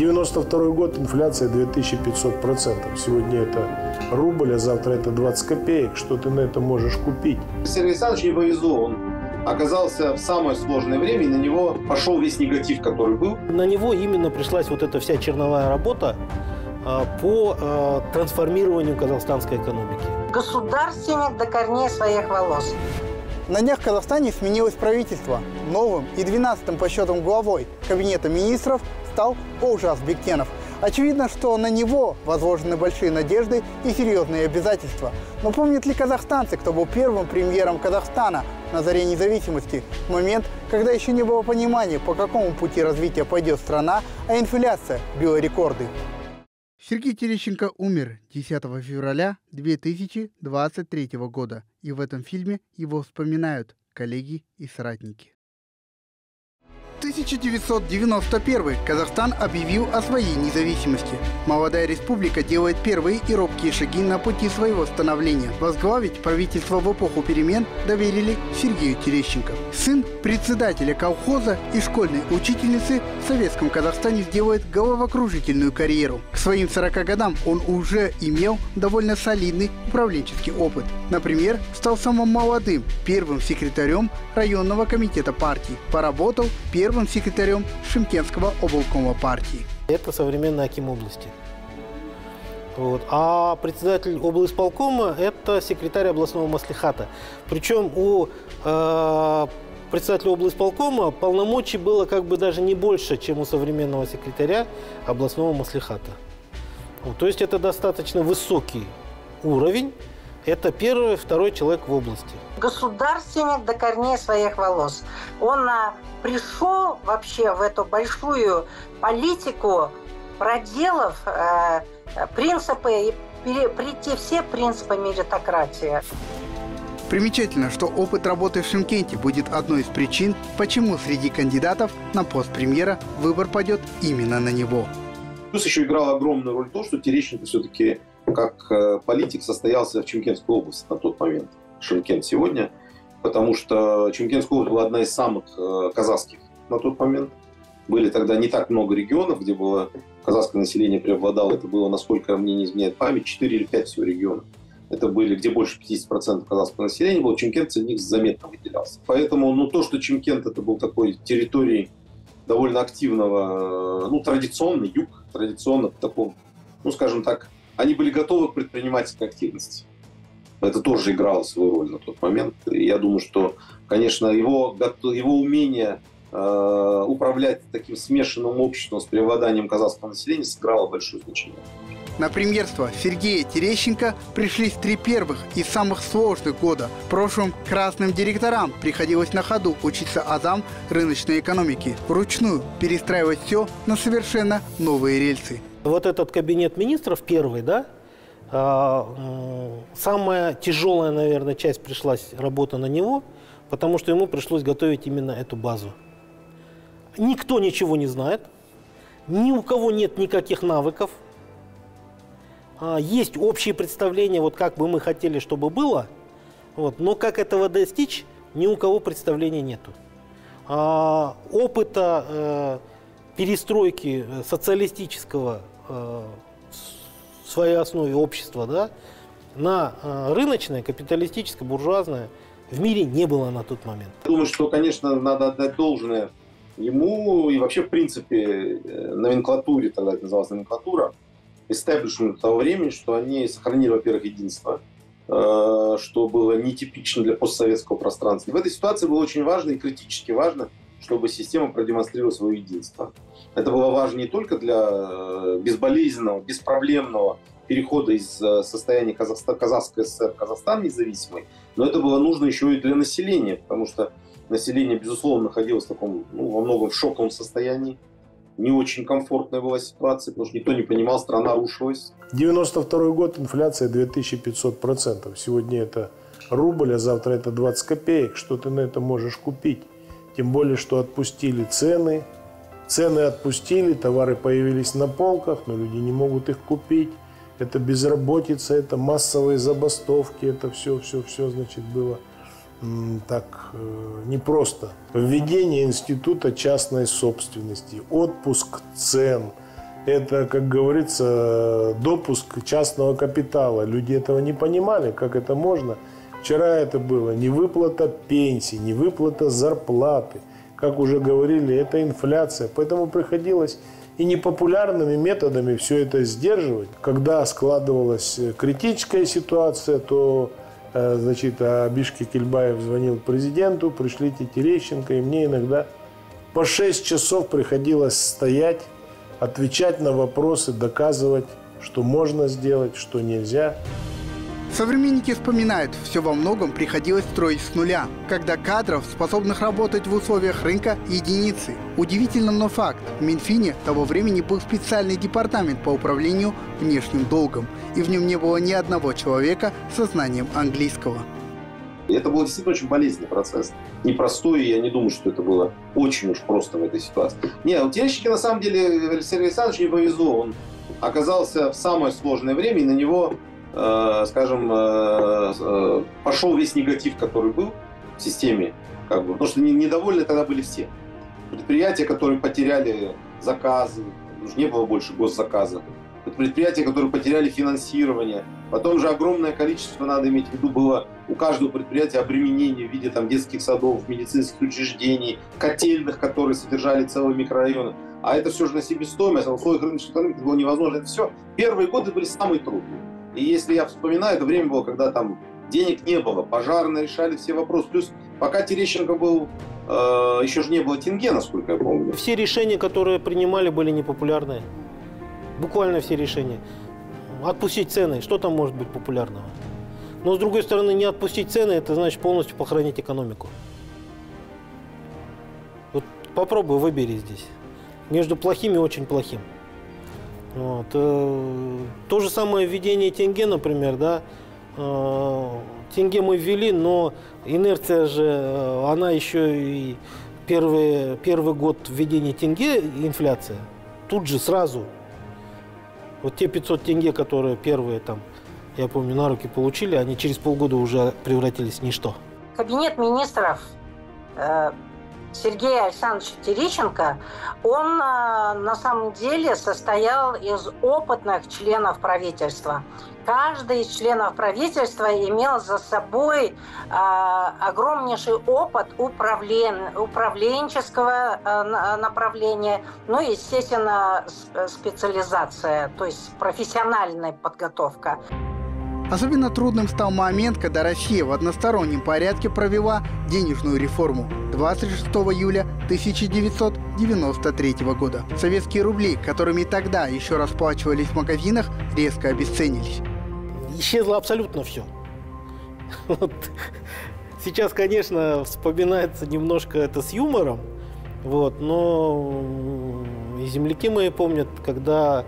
92 год, инфляция 2500%. Сегодня это рубль, а завтра это 20 копеек. Что ты на это можешь купить? Сергею Александровичу не повезло. Он оказался в самое сложное время, и на него пошел весь негатив, который был. На него именно пришлась вот эта вся черновая работа по трансформированию казахстанской экономики. Государственник до корней своих волос. На днях в Казахстане сменилось правительство. Новым и 12-м по счетам главой Кабинета министров стал Олжас Бектенов. Очевидно, что на него возложены большие надежды и серьезные обязательства. Но помнят ли казахстанцы, кто был первым премьером Казахстана на заре независимости? В момент, когда еще не было понимания, по какому пути развития пойдет страна, а инфляция била рекорды. Сергей Терещенко умер 10 февраля 2023 года. И в этом фильме его вспоминают коллеги и соратники. 1991 Казахстан объявил о своей независимости. Молодая республика делает первые и робкие шаги на пути своего становления. Возглавить правительство в эпоху перемен доверили Сергею Терещенко. Сын председателя колхоза и школьной учительницы в советском Казахстане сделает головокружительную карьеру. К своим 40 годам он уже имел довольно солидный управленческий опыт. Например, стал самым молодым первым секретарем районного комитета партии. Поработал первым секретарем Шымкентского облкома партии. Это современный аким области. Вот. А председатель облисполкома – это секретарь областного маслихата. Причем у председателя облисполкома полномочий было как бы даже не больше, чем у современного секретаря областного маслихата. Вот. То есть это достаточно высокий уровень. Это первый, второй человек в области. Государственник до корней своих волос. Он пришел вообще в эту большую политику, проделав принципы и прийти все принципы меритократии. Примечательно, что опыт работы в Шымкенте будет одной из причин, почему среди кандидатов на пост премьера выбор пойдет именно на него. Плюс еще играла огромную роль то, что Терещенко все-таки как политик состоялся в Чемкентской области на тот момент. Шымкент сегодня, потому что Чемкентская область была одна из самых казахских на тот момент. Были тогда не так много регионов, где было казахское население преобладало. Это было, насколько мне не изменяет память, 4 или 5 всего регионов. Это были, где больше 50% казахского населения было, Чемкент среди них заметно выделялся. Поэтому то, что Чемкент это был такой территорией довольно активного, традиционный юг, традиционно в таком, скажем так, они были готовы к предпринимательской активности. Это тоже играло свою роль на тот момент. И я думаю, что, конечно, его умение управлять таким смешанным обществом с преобладанием казахского населения сыграло большое значение. На премьерство Сергея Терещенко пришлись 3 первых и самых сложных года. В прошлом красным директорам приходилось на ходу учиться азам рыночной экономики, вручную перестраивать все на совершенно новые рельсы. Вот этот кабинет министров первый, да, самая тяжелая, наверное, часть пришлась работа на него, потому что ему пришлось готовить именно эту базу. Никто ничего не знает, ни у кого нет никаких навыков. Есть общие представления, вот как бы мы хотели, чтобы было, но как этого достичь, ни у кого представления нету. Опыта перестройки социалистического в своей основе общества, да, на рыночное, капиталистическое, буржуазное в мире не было на тот момент. Я думаю, что, конечно, надо отдать должное ему и вообще, в принципе, номенклатуре, тогда это называлась номенклатура, истеблишменту того времени, что они сохранили, во-первых, единство, что было нетипично для постсоветского пространства. И в этой ситуации было очень важно и критически важно, чтобы система продемонстрировала свое единство. Это было важно не только для безболезненного, беспроблемного перехода из состояния Казахской ССР в Казахстан независимый, но это было нужно еще и для населения, потому что население, безусловно, находилось в таком, во многом в шоковом состоянии. Не очень комфортная была ситуация, потому что никто не понимал, страна рушилась. 92 год, инфляция 2500%. Сегодня это рубль, а завтра это 20 копеек. Что ты на это можешь купить? Тем более, что отпустили цены. Цены отпустили, товары появились на полках, но люди не могут их купить. Это безработица, это массовые забастовки, это все, значит, было так непросто. Введение института частной собственности, отпуск цен, это, как говорится, допуск частного капитала. Люди этого не понимали, как это можно. Вчера это было не выплата пенсий, не выплата зарплаты. Как уже говорили, это инфляция. Поэтому приходилось и непопулярными методами все это сдерживать. Когда складывалась критическая ситуация, то Абишки Кельбаев звонил президенту, пришлите Терещенко, и мне иногда по 6 часов приходилось стоять, отвечать на вопросы, доказывать, что можно сделать, что нельзя. Современники вспоминают, все во многом приходилось строить с нуля, когда кадров, способных работать в условиях рынка, единицы. Удивительно, но факт. В Минфине того времени был специальный департамент по управлению внешним долгом, и в нем не было ни одного человека со знанием английского. И это был действительно очень болезненный процесс. Непростой, и я не думаю, что это было очень уж просто в этой ситуации. Нет, у Терещенко на самом деле Сергею Александровичу не повезло. Он оказался в самое сложное время, и на него, пошел весь негатив, который был в системе. Потому что недовольны тогда были все. Предприятия, которые потеряли заказы, уже не было больше госзаказа. Предприятия, которые потеряли финансирование. Потом же огромное количество, надо иметь в виду, было у каждого предприятия обременение в виде детских садов, медицинских учреждений, котельных, которые содержали целые микрорайоны. А это все же на себестоимость, а в условиях рыночной экономики было невозможно. Это все. Первые годы были самые трудные. И если я вспоминаю, это время было, когда там денег не было, пожарные решали все вопросы. Плюс пока Терещенко был, еще же не было тенге, насколько я помню. Все решения, которые принимали, были непопулярные. Буквально все решения. Отпустить цены, что там может быть популярного? Но с другой стороны, не отпустить цены, это значит полностью похоронить экономику. Вот попробуй, выбери здесь. Между плохим и очень плохим. Вот. То же самое введение тенге, например, да. Тенге мы ввели, но инерция же, она еще и первый год введения тенге, инфляция, тут же сразу. Вот те 500 тенге, которые первые там, я помню, на руки получили, они через полгода уже превратились в ничто. Кабинет министров Сергея Александровича Терещенко, он на самом деле состоял из опытных членов правительства. Каждый из членов правительства имел за собой огромнейший опыт управленческого направления, ну и, естественно, специализация, то есть профессиональная подготовка. Особенно трудным стал момент, когда Россия в одностороннем порядке провела денежную реформу 26 июля 1993 года. Советские рубли, которыми тогда еще расплачивались в магазинах, резко обесценились. Исчезло абсолютно все. Вот. Сейчас, конечно, вспоминается немножко это с юмором, вот, но и земляки мои помнят, когда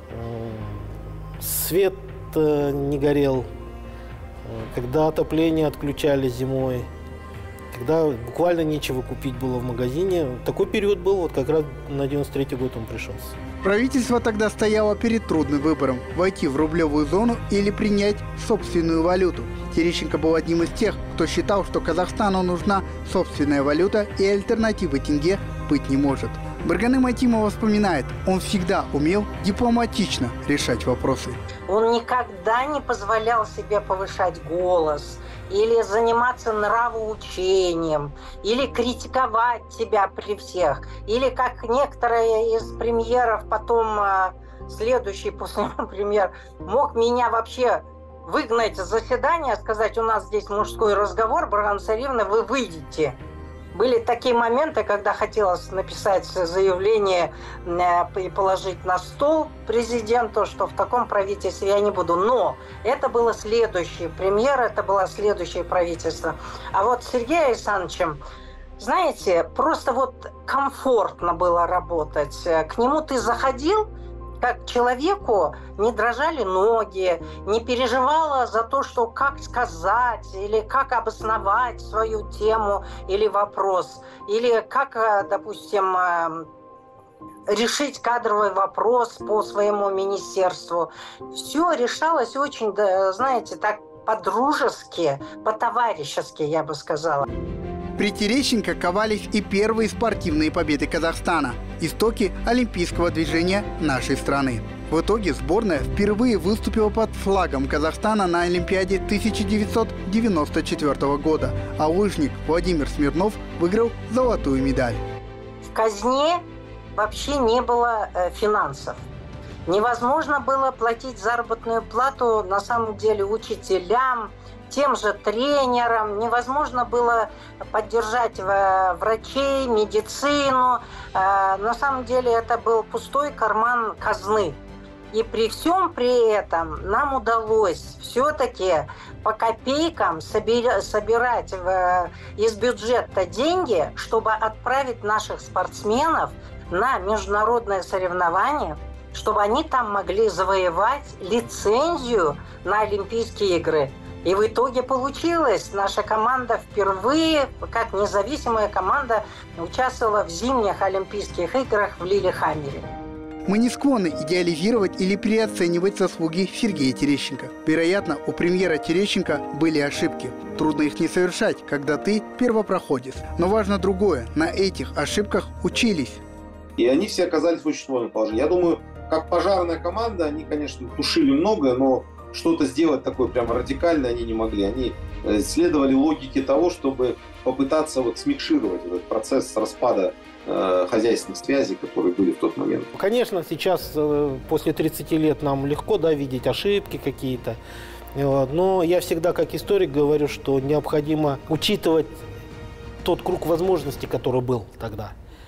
свет не горел, когда отопление отключали зимой, когда буквально нечего купить было в магазине. Такой период был, вот как раз на 93-й год он пришелся. Правительство тогда стояло перед трудным выбором – войти в рублевую зону или принять собственную валюту. Терещенко был одним из тех, кто считал, что Казахстану нужна собственная валюта и альтернативы тенге быть не может. Барганы Айтимова вспоминает, он всегда умел дипломатично решать вопросы. Он никогда не позволял себе повышать голос или заниматься нравоучением, или критиковать тебя при всех, или как некоторые из премьеров, потом следующий после него премьер, мог меня вообще выгнать из заседания, сказать, у нас здесь мужской разговор, Баргана Царевна, вы выйдете. Были такие моменты, когда хотелось написать заявление и положить на стол президенту, что в таком правительстве я не буду. Но это было следующий премьер, это было следующее правительство. А вот с Сергеем Александровичем, знаете, просто вот комфортно было работать. К нему ты заходил, как человеку не дрожали ноги, не переживала за то, что как сказать, или как обосновать свою тему или вопрос, или как, допустим, решить кадровый вопрос по своему министерству. Все решалось очень, знаете, так по-дружески, по-товарищески, я бы сказала. При Терещенко ковались и первые спортивные победы Казахстана – истоки олимпийского движения нашей страны. В итоге сборная впервые выступила под флагом Казахстана на Олимпиаде 1994 года, а лыжник Владимир Смирнов выиграл золотую медаль. В казне вообще не было финансов. Невозможно было платить заработную плату на самом деле учителям, тем же тренерам. Невозможно было поддержать врачей, медицину. На самом деле это был пустой карман казны. И при всем при этом нам удалось все-таки по копейкам собирать из бюджета деньги, чтобы отправить наших спортсменов на международные соревнования, чтобы они там могли завоевать лицензию на Олимпийские игры. И в итоге получилось. Наша команда впервые, как независимая команда, участвовала в зимних Олимпийских играх в Лиллехаммере. Мы не склонны идеализировать или переоценивать заслуги Сергея Терещенко. Вероятно, у премьера Терещенко были ошибки. Трудно их не совершать, когда ты первопроходец. Но важно другое. На этих ошибках учились. И они все оказались в очень сложном положении. Я думаю, как пожарная команда, они, конечно, тушили многое, но что-то сделать такое прямо радикальное они не могли. Они следовали логике того, чтобы попытаться смикшировать этот процесс распада хозяйственных связей, которые были в тот момент. Конечно, сейчас, после 30 лет, нам легко видеть ошибки какие-то. Но я всегда, как историк, говорю, что необходимо учитывать тот круг возможностей, который был тогда.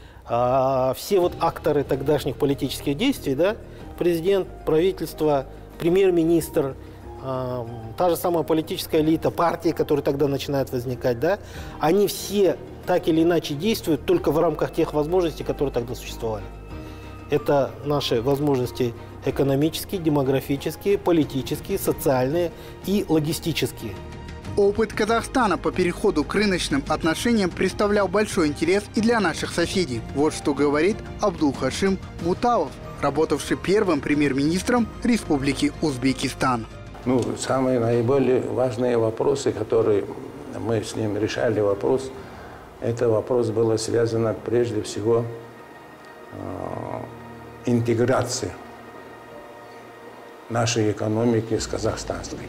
Все акторы тогдашних политических действий, президент, правительство, премьер-министр, та же самая политическая элита, партии, которые тогда начинают возникать, они все так или иначе действуют только в рамках тех возможностей, которые тогда существовали. Это наши возможности экономические, демографические, политические, социальные и логистические. Опыт Казахстана по переходу к рыночным отношениям представлял большой интерес и для наших соседей. Вот что говорит Абдулхашим Муталов, работавший первым премьер-министром Республики Узбекистан. Самые наиболее важные вопросы, которые мы с ним решали, это вопрос был связан прежде всего интеграцией нашей экономики с казахстанской.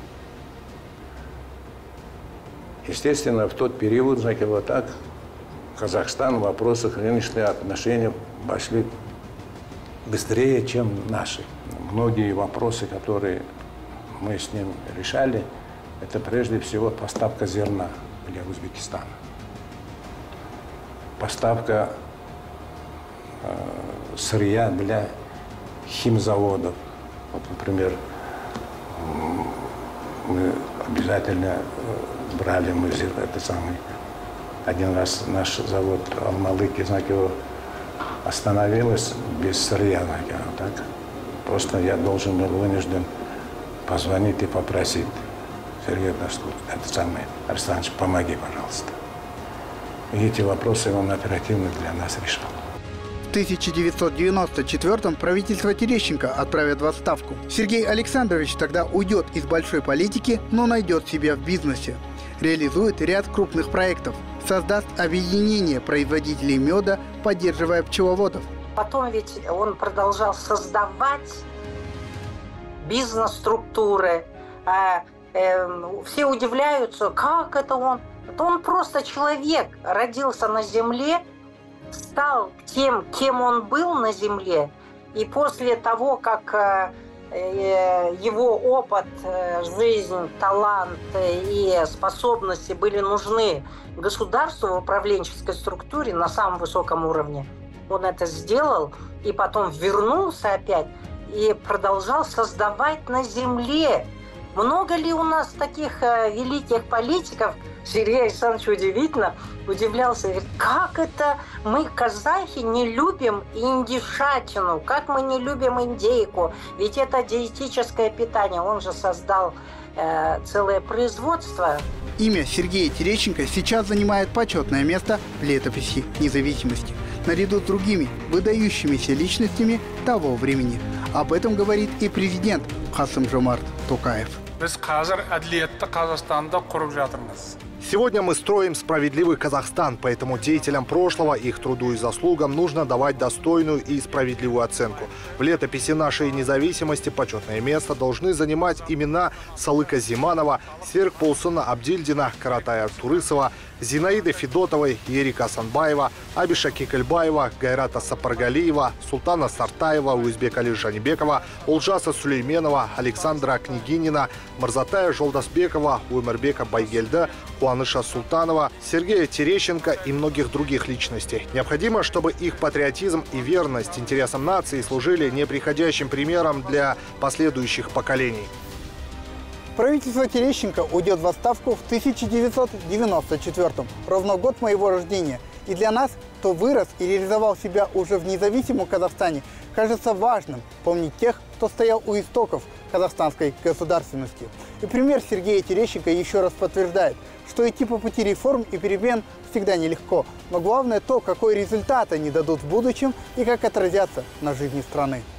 Естественно, в тот период, Казахстан в вопросах рыночных отношений пошли быстрее, чем наши. Многие вопросы, которые мы с ним решали, это прежде всего поставка зерна для Узбекистана. Поставка сырья для химзаводов. Например, мы обязательно брали один раз наш завод Алмалыки, остановилась без сырья. Просто я должен был вынужден позвонить и попросить: Сергей Арсенович, помоги, пожалуйста. И эти вопросы он оперативно для нас решал. В 1994-м правительство Терещенко отправит в отставку. Сергей Александрович тогда уйдет из большой политики, но найдет себя в бизнесе. Реализует ряд крупных проектов. Создаст объединение производителей меда, поддерживая пчеловодов. Потом ведь он продолжал создавать бизнес-структуры. Все удивляются, как это он? Это он просто человек, родился на земле, стал тем, кем он был на земле. И после того, как его опыт, жизнь, талант и способности были нужны государству в управленческой структуре на самом высоком уровне, он это сделал и потом вернулся опять и продолжал создавать на земле. Много ли у нас таких великих политиков? Сергей Александрович удивлялся, говорит, как это мы, казахи, не любим индюшатину, как мы не любим индейку, ведь это диетическое питание, он же создал целое производство. Имя Сергея Терещенко сейчас занимает почетное место в летописи независимости, наряду с другими выдающимися личностями того времени. Об этом говорит и президент Касым-Жомарт Токаев. Сегодня мы строим справедливый Казахстан, поэтому деятелям прошлого, их труду и заслугам нужно давать достойную и справедливую оценку. В летописи нашей независимости почетное место должны занимать имена Салыка Зиманова, Серкболсуна Абдильдина, Каратая Турысова, Зинаиды Федотовой, Ерика Асанбаева, Абиша Кекельбаева, Гайрата Сапаргалиева, Султана Сартаева, Уизбекали Жанибекова, Олжаса Сулейменова, Александра Княгинина, Марзатая Жолдасбекова, Уэмербека Байгельда, Куаныша Султанова, Сергея Терещенко и многих других личностей. Необходимо, чтобы их патриотизм и верность интересам нации служили неприходящим примером для последующих поколений. Правительство Терещенко уйдет в отставку в 1994-м, ровно год моего рождения. И для нас, кто вырос и реализовал себя уже в независимом Казахстане, кажется важным помнить тех, кто стоял у истоков казахстанской государственности. И пример Сергея Терещенко еще раз подтверждает, что идти по пути реформ и перемен всегда нелегко. Но главное то, какой результат они дадут в будущем и как отразятся на жизни страны.